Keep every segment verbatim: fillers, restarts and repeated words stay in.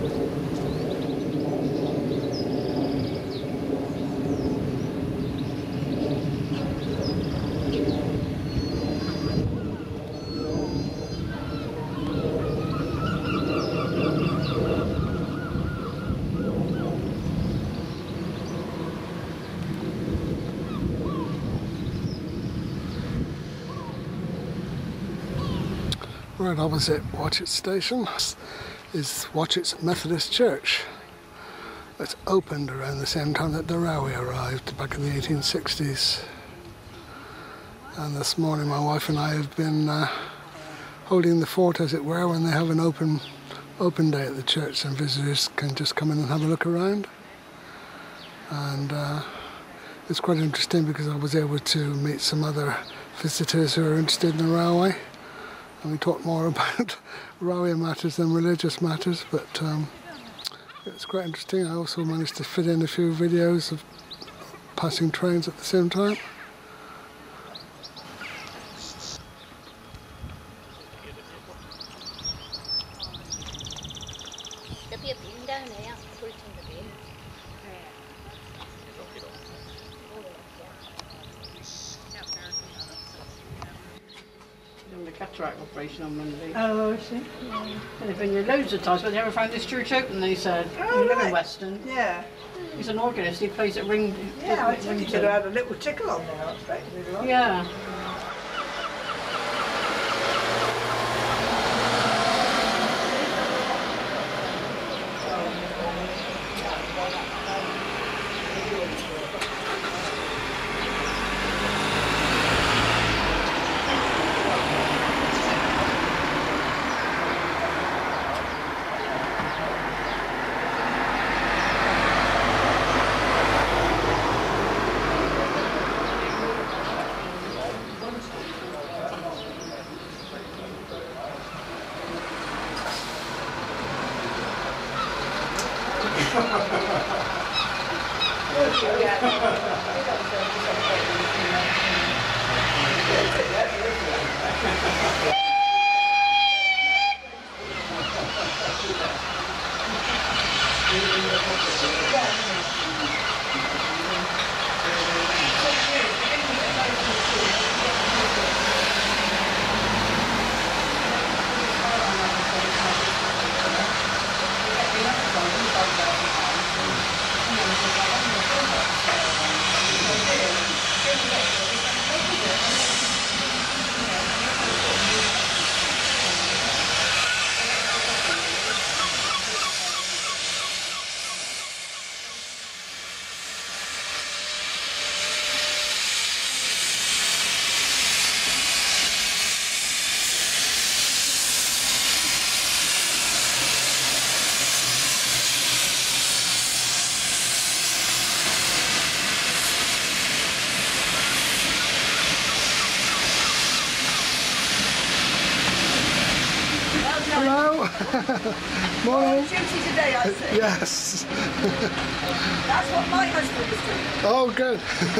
Right opposite Watchet station is Watchet's Methodist Church. It's opened around the same time that the railway arrived back in the eighteen sixties. And this morning my wife and I have been uh, holding the fort, as it were, when they have an open open day at the church and visitors can just come in and have a look around. And uh, it's quite interesting because I was able to meet some other visitors who are interested in the railway. And we talked more about railway matters than religious matters, but um, it's quite interesting. I also managed to fit in a few videos of passing trains at the same time. The cataract operation on Monday. Oh, I see. Yeah. They've been here loads of times, but they never found this church open, they said. Oh, we live right. in Weston. Yeah. He's an organist, he plays at Ring. Yeah, I think he could have had a little tickle on there, I expect. Yeah. Hello! Morning! Duty today, I see. Yes! That's what my husband was doing. Oh, good!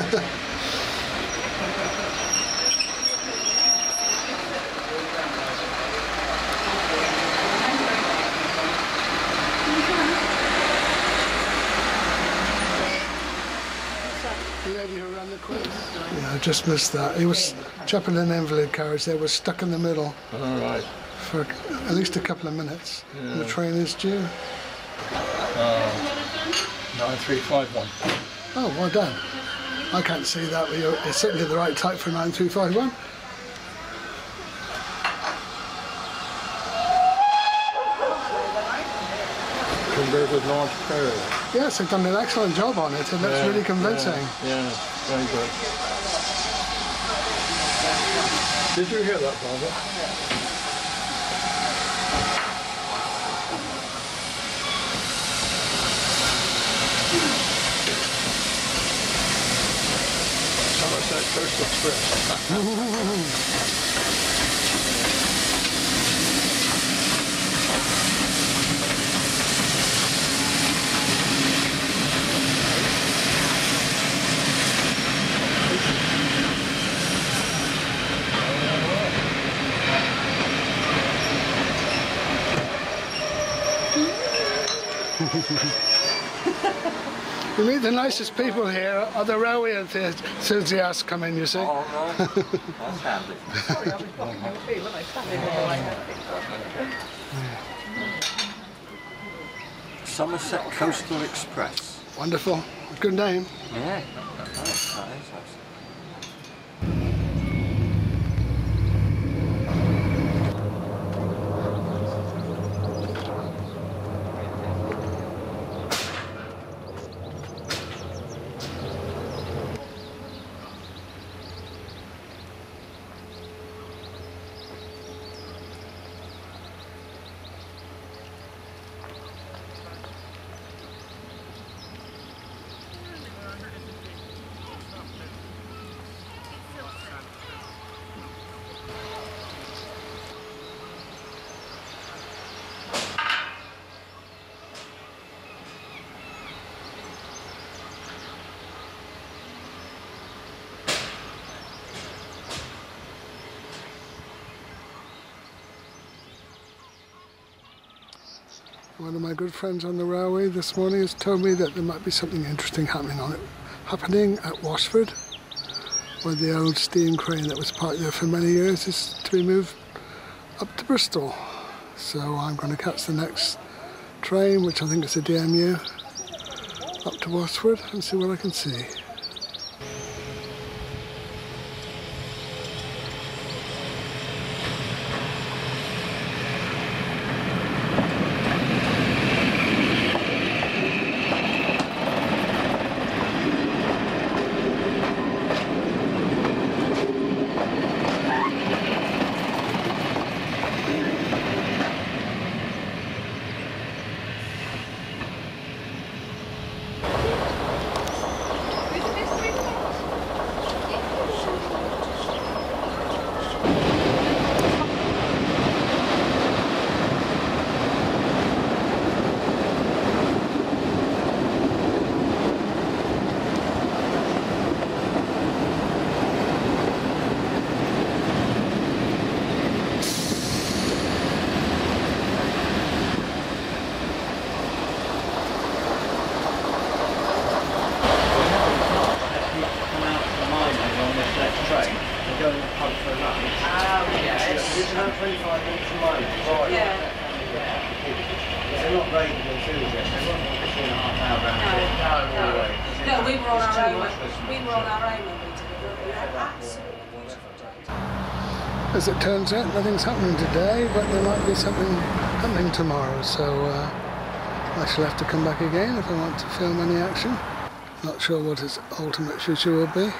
The lady who ran the quiz. Yeah, I just missed that. He was chopping an invalid carriage. They were stuck in the middle. All right. For at least a couple of minutes. Yeah. And the train is due. Uh, nine three five one. Oh, well done. I can't see that, but you're, it's certainly the right type for nine three five one. Converted large carriage. Yes, they've done an excellent job on it. It looks Yeah, really convincing. Yeah, yeah, very good. Did you hear that, Barbara? How much that Coast Express? You meet the nicest people here, are the railway enthusiasts come in, you see. Oh, no. That's handy. Sorry, I was blocking your view, weren't I? Standing in the way. Somerset Coastal Express. Wonderful. Good name. Yeah. Nice, that is nice. One of my good friends on the railway this morning has told me that there might be something interesting happening on it, happening at Washford, where the old steam crane that was parked there for many years is to be moved up to Bristol. So I'm going to catch the next train, which I think is a D M U, up to Washford and see what I can see. No, we were on our own. We were on our own when we did it. We had absolutely beautiful days. As it turns out, nothing's happening today, but there might be something happening tomorrow, so uh, I shall have to come back again if I want to film any action. Not sure what its ultimate future will be.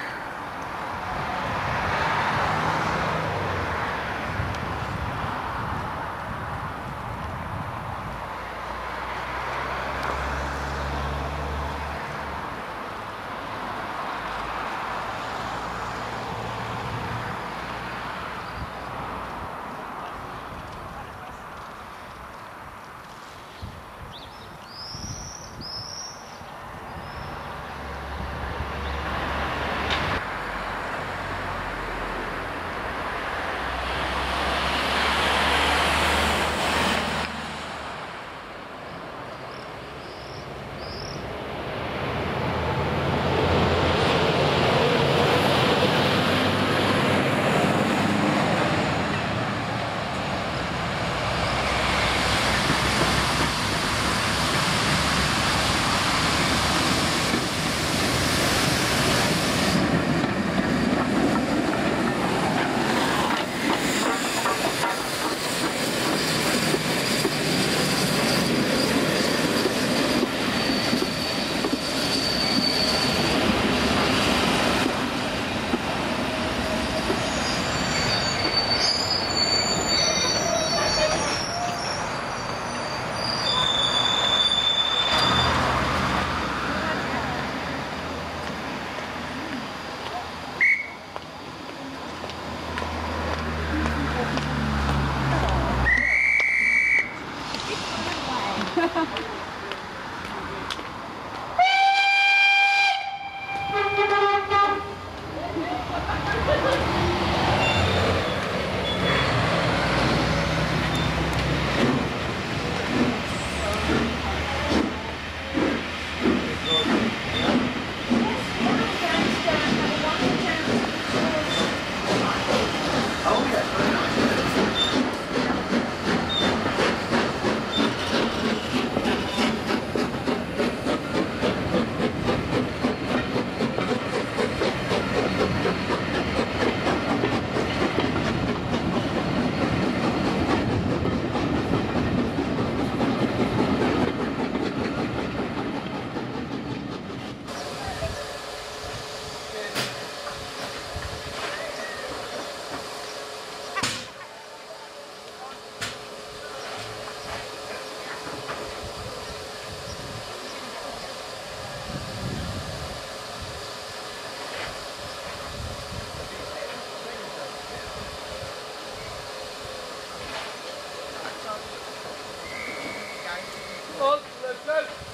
on, let's go.